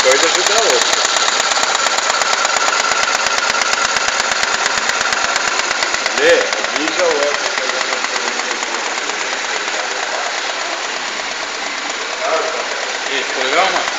coisa ajuda a outra. Vê? Avisa o outro. E aí, ficou legal, mano?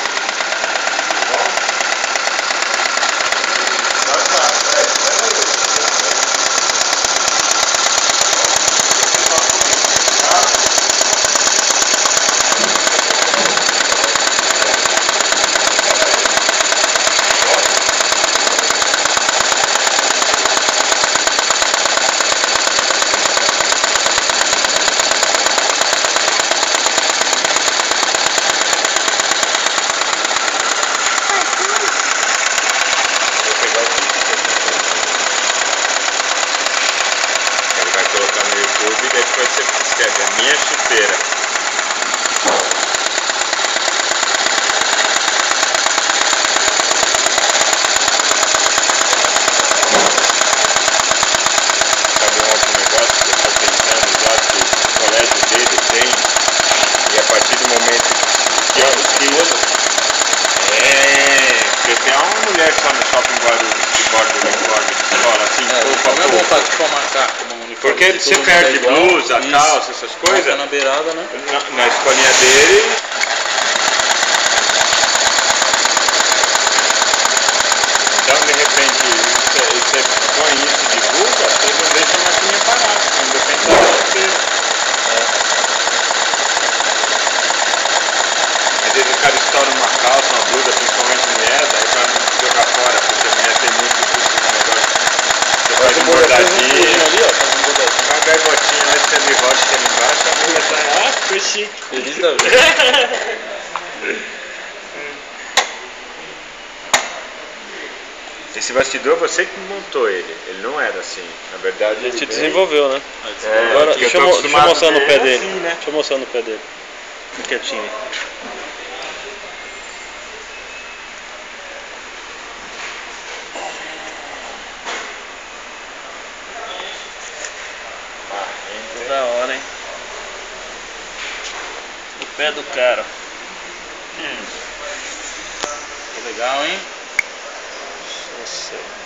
E depois você escreve a minha chuteira. Sabe um outro negócio que eu estou pensando já que o colégio dele tem, e a partir do momento que porque tem uma mulher só no shopping Guarulhos que borda o uniforme de escola assim, pouco a pouco. Vontade de marcar como uniforme. Porque você perde blusa, calça, essas coisas. Na beirada, né? Na escolinha dele. Então, de repente, você põe isso de blusa, você não deixa a maquininha parada. Não depende da chuteira. Às vezes o cara estoura uma calça, uma blusa, principalmente mulher, daí pra não jogar fora, porque a mulher tem muito negócio. Você faz um bordadinho ali, ó. Uma gaivotinha lá, você me roda aqui embaixo, a mulher sai, foi chique. Feliz da vida. Esse bastidor, você que montou ele não era assim, na verdade ele te desenvolveu, né? Agora, deixa eu mostrar no pé dele. Assim, né? Deixa eu mostrar no pé dele. Fica quietinho. Da hora, hein? O pé do cara. Ficou legal, hein? Nossa.